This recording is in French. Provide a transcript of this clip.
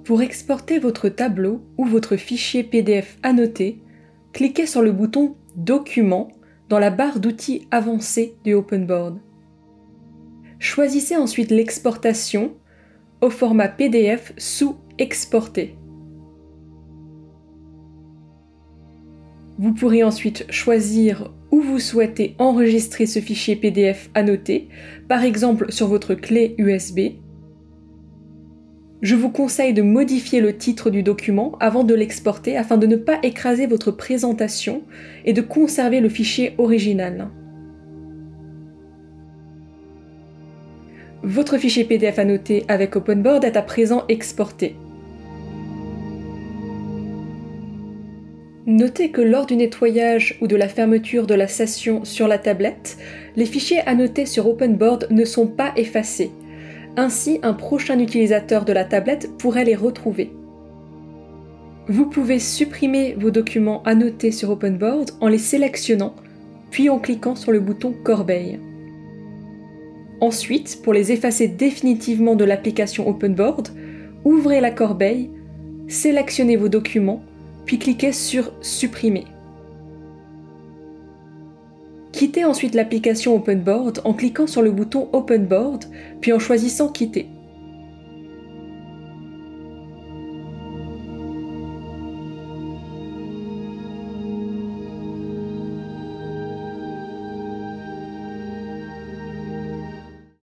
Pour exporter votre tableau ou votre fichier PDF annoté, cliquez sur le bouton « Documents » dans la barre d'outils avancée du OpenBoard. Choisissez ensuite l'exportation au format PDF sous « Exporter ». Vous pourrez ensuite choisir où vous souhaitez enregistrer ce fichier PDF annoté, par exemple sur votre clé USB. Je vous conseille de modifier le titre du document avant de l'exporter afin de ne pas écraser votre présentation et de conserver le fichier original. Votre fichier PDF annoté avec OpenBoard est à présent exporté. Notez que lors du nettoyage ou de la fermeture de la session sur la tablette, les fichiers annotés sur OpenBoard ne sont pas effacés. Ainsi, un prochain utilisateur de la tablette pourrait les retrouver. Vous pouvez supprimer vos documents annotés sur OpenBoard en les sélectionnant, puis en cliquant sur le bouton corbeille. Ensuite, pour les effacer définitivement de l'application OpenBoard, ouvrez la corbeille, sélectionnez vos documents, puis cliquez sur « Supprimer ». Quittez ensuite l'application OpenBoard en cliquant sur le bouton OpenBoard, puis en choisissant « Quitter ».